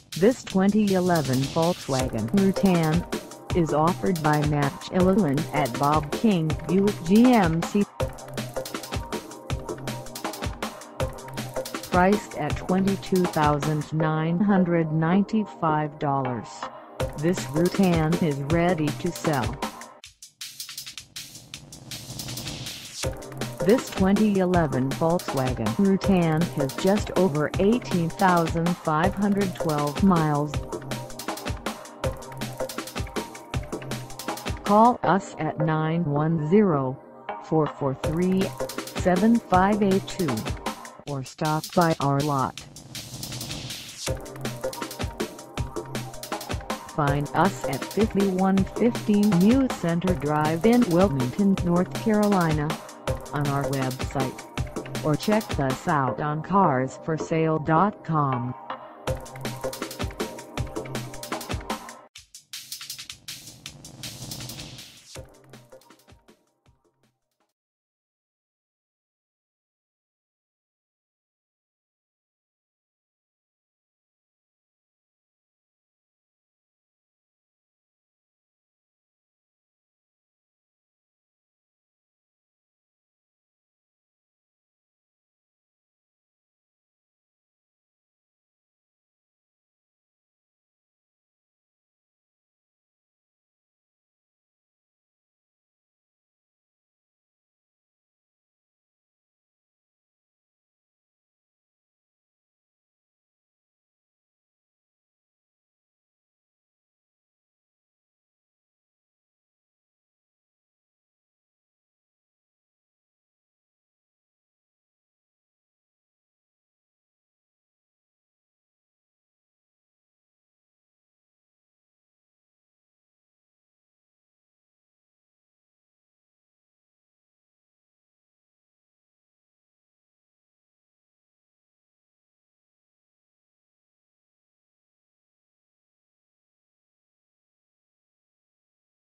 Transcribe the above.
This 2011 Volkswagen Routan is offered by Matt Gililland at Bob King Buick GMC. Priced at $22,995, this Routan is ready to sell. This 2011 Volkswagen Routan has just over 18,512 miles. Call us at 910-443-7582 or stop by our lot. Find us at 5115 New Center Drive in Wilmington, North Carolina, on our website, or check us out on carsforsale.com.